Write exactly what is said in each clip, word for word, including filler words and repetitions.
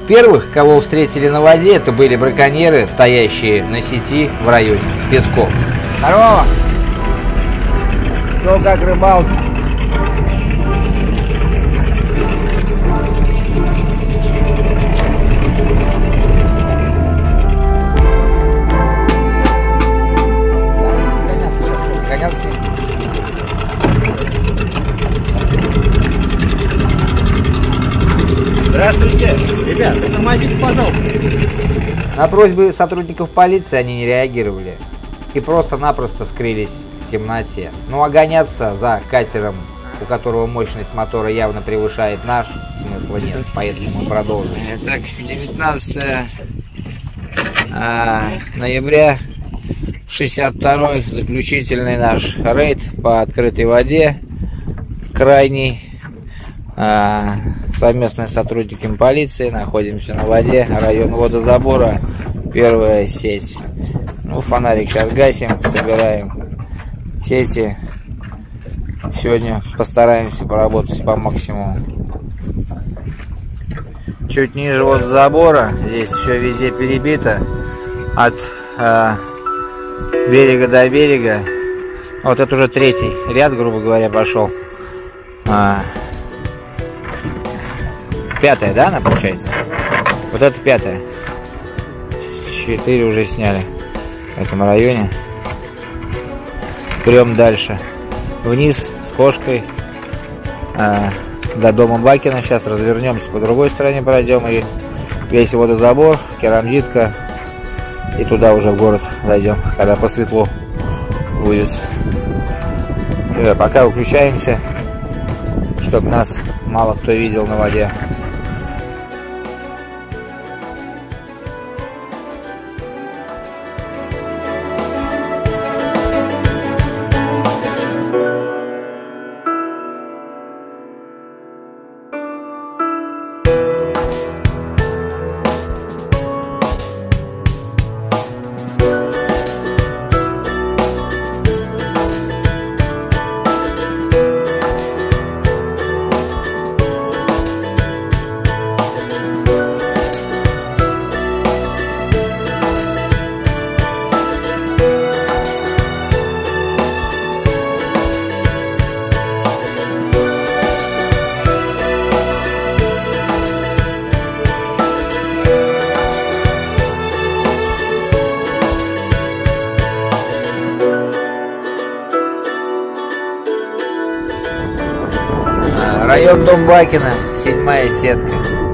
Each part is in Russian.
Первых, кого встретили на воде, это были браконьеры, стоящие на сети в районе Песков. Здорово! Что, как рыбалка? Гоняться сейчас, что, гоняться? Здравствуйте, ребят, тормозите, пожалуйста. На просьбы сотрудников полиции они не реагировали и просто-напросто скрылись в темноте. Ну а гоняться за катером, у которого мощность мотора явно превышает наш, смысла нет, поэтому мы продолжим. Так, девятнадцатое ноября, шестьдесят второй, заключительный наш рейд по открытой воде, крайний. Совместно с сотрудниками полиции находимся на воде, район водозабора, первая сеть. Ну, фонарик сейчас гасим, собираем сети. Сегодня постараемся поработать по максимуму. Чуть ниже водозабора, здесь все везде перебито, от э, берега до берега. Вот это уже третий ряд, грубо говоря, пошел. А, Пятая, да, она получается? Вот это пятая. Четыре уже сняли в этом районе. Прям дальше. Вниз с кошкой а, до дома Бакина. Сейчас развернемся, по другой стороне пройдем. И весь водозабор, керамзитка. И туда уже в город зайдем, когда посветло будет. И пока выключаемся, чтобы нас мало кто видел на воде. Район дом Бакина, седьмая сетка.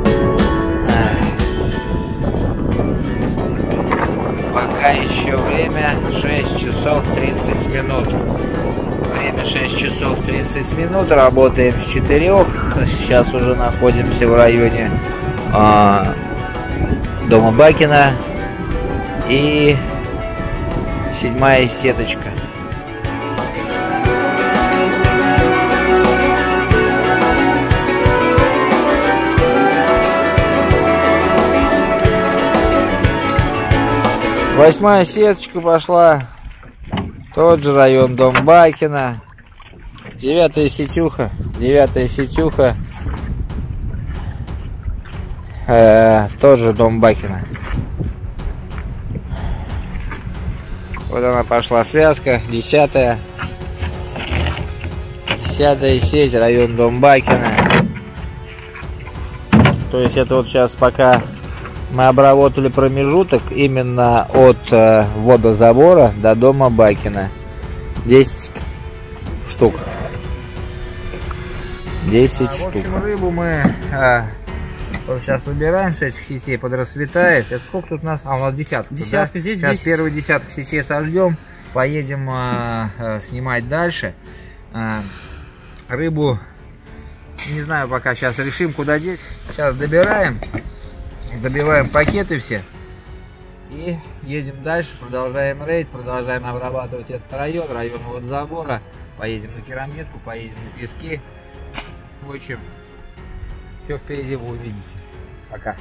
Пока еще время шесть часов тридцать минут. Время шесть часов тридцать минут. Работаем с четырёх. Сейчас уже находимся в районе а, дома Бакина. И седьмая сеточка. Восьмая сеточка пошла. Тот же район дом Бакина. Девятая сетюха. Девятая сетюха. Э, тоже дом Бакина. Вот она пошла связка. Десятая. Десятая сеть. Район дом Бакина. То есть это вот сейчас пока мы обработали промежуток именно от э, водозабора до дома Бакина. десять штук. десять штук. В общем, рыбу мы э, вот сейчас выбираем с этих сетей, подрасцветает. Это сколько тут у нас? А, у нас десятка. Десятка, да? здесь. Сейчас здесь... первый десяток сетей сождем. Поедем э, э, снимать дальше. Э, рыбу, не знаю, пока сейчас решим, куда деть. Сейчас добираем. Добиваем пакеты все и едем дальше, продолжаем рейд, продолжаем обрабатывать этот район, район водозабора, поедем на керамзитку, поедем на пески. В общем, все впереди вы увидите. Пока.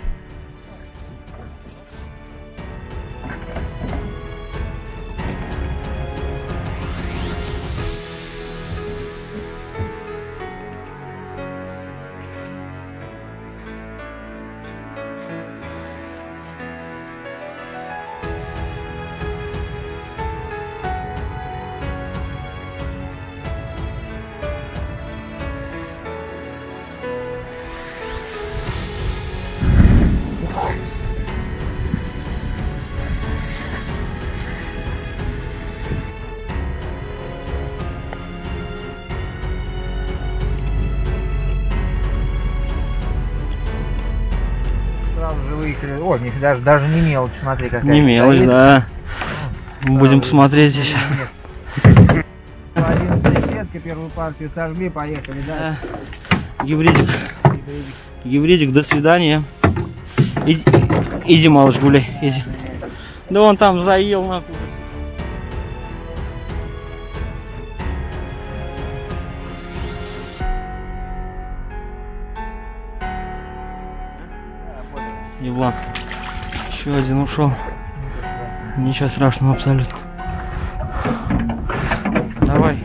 выехали. О, них даже, даже не мелочь, смотри, какая. Не мелочь, стоит. Да. Ну, будем посмотреть здесь. Сетка, первую партию сожгли, поехали, да? Гибридик. Гибридик, до свидания. Иди, иди, малыш, гуляй, иди. Да он там заел нахуй. Еблан. Еще один ушел. Ничего страшного абсолютно. Давай.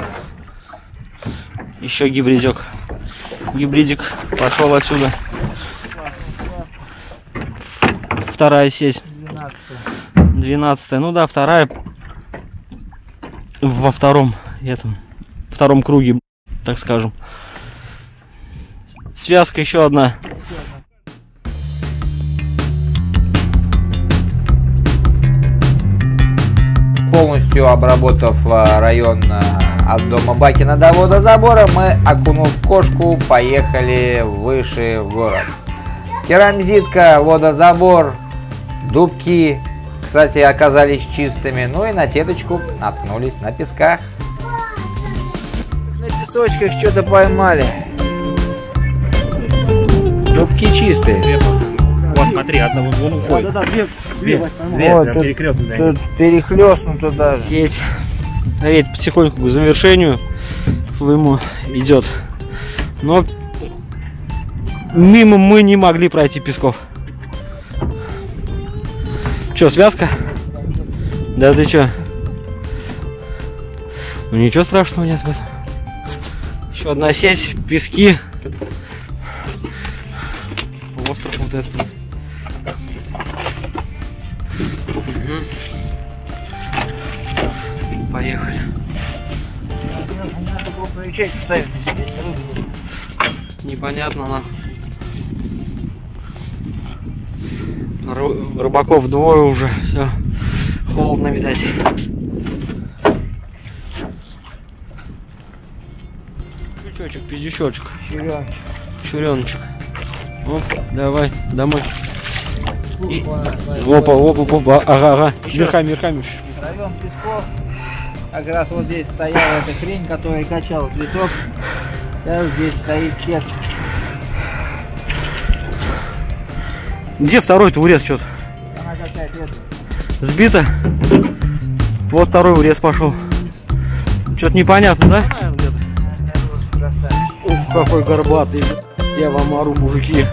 Еще гибридик. Гибридик пошел отсюда. Вторая сеть. Двенадцатая. Ну да, вторая. Во втором этом. Втором круге, так скажем. Связка еще одна. Полностью обработав район от дома Бакина до водозабора, мы, окунув кошку, поехали выше в город. Керамзитка, водозабор, дубки, кстати, оказались чистыми. Ну и на сеточку наткнулись на песках. На песочках что-то поймали. Дубки чистые. Вот, смотри, одна вон, вон уходит. Да, да, да, две, две, две, вот, прям тут, перекрестно. Тут перехлестнуто даже. Сеть. Сеть потихоньку к завершению своему идет. Но мимо мы не могли пройти песков. Че, связка? Да ты че? Ну ничего страшного нет в этом. Еще одна сеть, пески. Остров вот этот. Угу. Поехали. Непонятно нам. Ры рыбаков двое уже. Все. Холодно, видать. Крючочек, пиздючочек. Чуреночек. Чуреночек. Оп, давай, домой. И... Опа, опа, опа, ага, ага. Верхами, верхами. Район песков. Как раз вот здесь стояла эта хрень, которая качала песок. Сейчас здесь стоит сетка. Где второй-то урез что-то? Она какая-то сбита. Вот второй урез пошел. Что-то непонятно, да? Ух, какой горбатый. Я вам ору, мужики.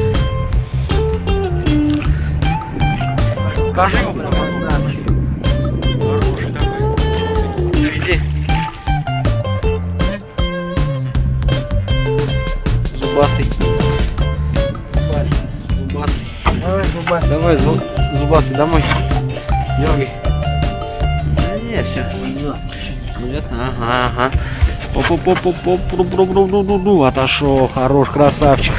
Покажи его прямо. Хороший такой. Иди. Зубастый. Зубастый. Давай, зубастый. Давай, зубастый, домой. Дергай. Да нет, все. Нет, ага, ага. Оп-оп-оп-оп-оп-оп-оп-оп-оп-оп-оп-оп-оп-оп. Отошел, хорош, красавчик.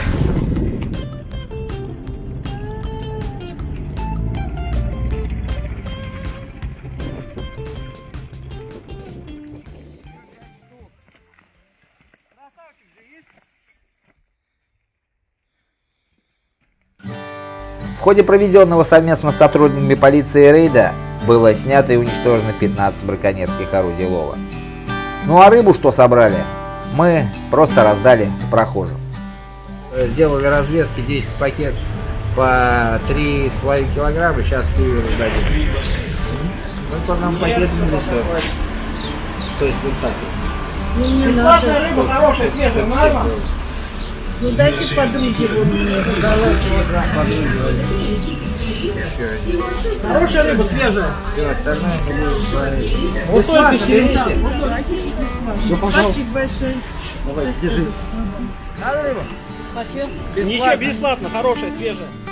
В ходе проведенного совместно с сотрудниками полиции рейда было снято и уничтожено пятнадцать браконьерских орудий лова. Ну а рыбу, что собрали, мы просто раздали прохожим. Сделали развески десять пакет по три с половиной килограмма, сейчас всю ее раздадим. Ну по нам пакет не несет. То есть вот так. Ну не надо. Рыба хорошая, свежая, нормально. Ну дайте подруге вон мне. Хорошая рыба, свежая. Все, остальное мы будем смотреть. Вот только черенца. Спасибо большое. Давай, держись. Надо рыбу? Почему? Ничего, бесплатно, хорошая, свежая.